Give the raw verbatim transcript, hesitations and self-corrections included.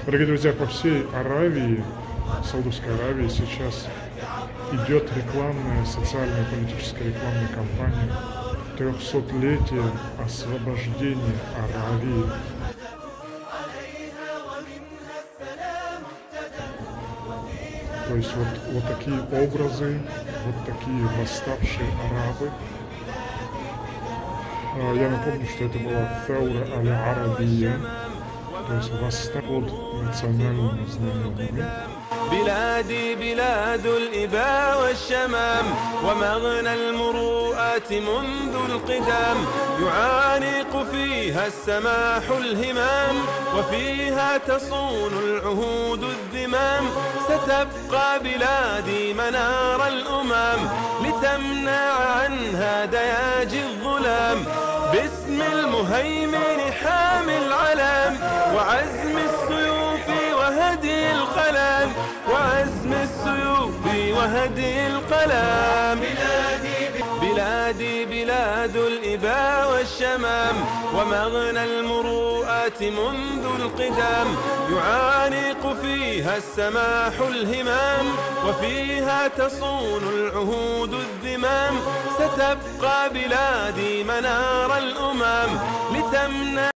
Дорогие друзья, по всей Аравии, Саудовской Аравии сейчас идет рекламная, социальная, политическая рекламная кампания трехсотлетия освобождения Аравии. То есть вот, вот такие образы, вот такие восставшие арабы. Я напомню, что это была Фаура аль-Арабия, то есть восстание под национальными знаменами. بلادي بلاد الإباء والشمام ومغنى المروءات منذ القدام يعانق فيها السماح الهمام وفيها تصون العهود الذمام ستبقى بلادي منار الأمم لتمنع عنها دياجي الظلام باسم المهيمن حامي العلم وعزم السيوف وهدي القلم وعزم السيوف وهدي القلم بلادي بلادي بلاد الإباء والشمام ومغنى المروءات منذ القدام يعانق فيها السماح الهمام وفيها تصون العهود الذمام ستبقى بلادي منار الأمم لتمنع